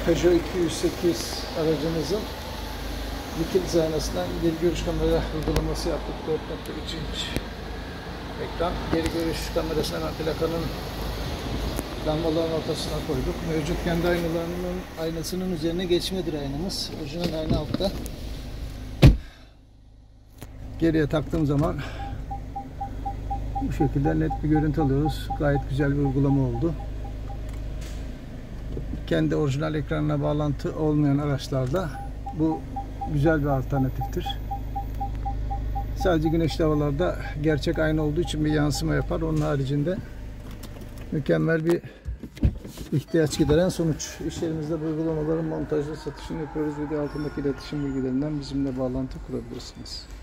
Peugeot 208 aracımızın vites aynasından geri görüş kamera uygulaması yaptık. 4.3 inç ekran. Geri görüş kamerasını hemen plakanın lambaların ortasına koyduk. Mevcut kendi aynasının üzerine geçmedir aynamız. Orijinal ayna altta. Geriye taktığım zaman bu şekilde net bir görüntü alıyoruz. Gayet güzel bir uygulama oldu. Kendi orijinal ekranına bağlantı olmayan araçlarda bu güzel bir alternatiftir. Sadece güneşli havalarda gerçek ayna olduğu için bir yansıma yapar. Onun haricinde mükemmel bir ihtiyaç gideren sonuç. İş yerimizde bu uygulamaların montajlı satışını yapıyoruz. Video altındaki iletişim bilgilerinden bizimle bağlantı kurabilirsiniz.